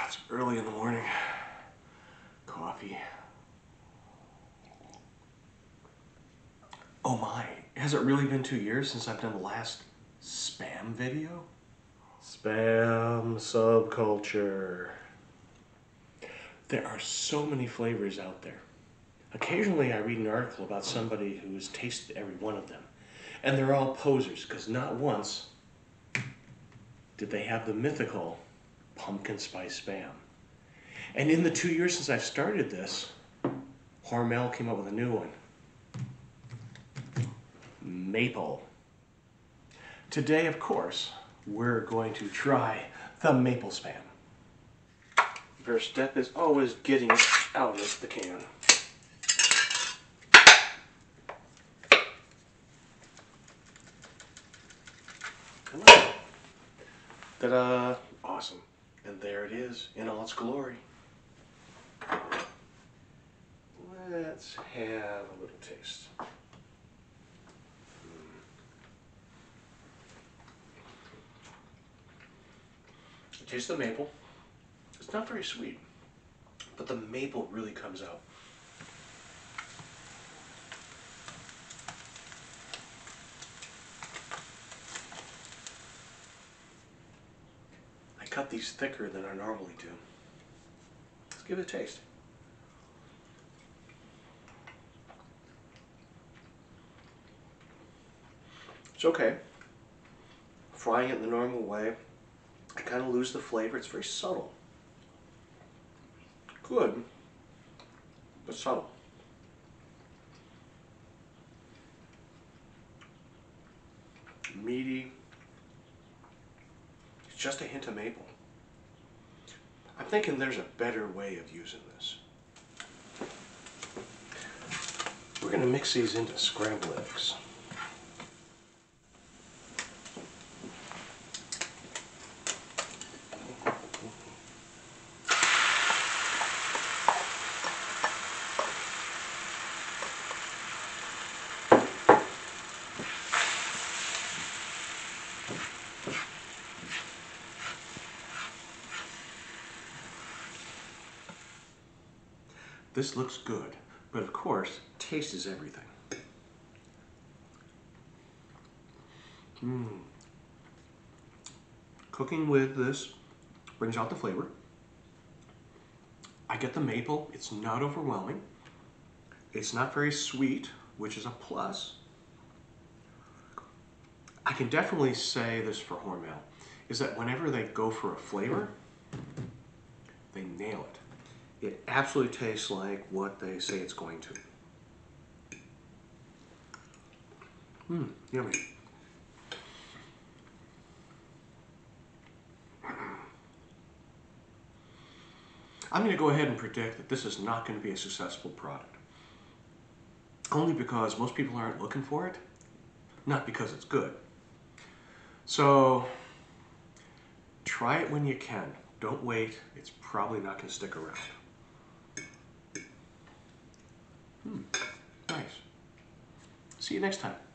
It's early in the morning. Coffee. Oh my, has it really been 2 years since I've done the last spam video? Spam subculture. There are so many flavors out there. Occasionally I read an article about somebody who's tasted every one of them. And they're all posers, because not once did they have the mythical pumpkin spice spam. And in the 2 years since I've started this, Hormel came up with a new one. Maple. Today, of course, we're going to try the maple spam. First step is always getting it out of the can. Come on. Ta-da! Awesome. And there it is in all its glory. Let's have a little taste. Taste the maple. It's not very sweet, but the maple really comes out. I cut these thicker than I normally do. Let's give it a taste. It's okay. Frying it in the normal way, I kind of lose the flavor. It's very subtle. Good, but subtle. Meaty. It's just a hint of maple. I'm thinking there's a better way of using this. We're going to mix these into scrambled eggs. This looks good, but of course, taste is everything. Cooking with this brings out the flavor. I get the maple. It's not overwhelming. It's not very sweet, which is a plus. I can definitely say this for Hormel, is that whenever they go for a flavor, they nail it. It absolutely tastes like what they say it's going to. Yummy. I'm going to go ahead and predict that this is not going to be a successful product. Only because most people aren't looking for it, not because it's good. So, try it when you can. Don't wait. It's probably not going to stick around. Nice. See you next time.